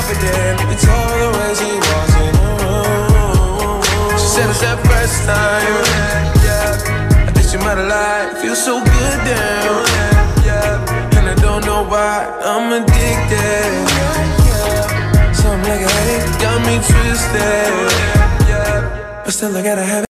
confident. You told her when she walks in the room. She said it's that first time. I think she might have lied. Feels so good down. And I don't know why I'm addicted. Something like a headache got me twisted. But still I gotta have it.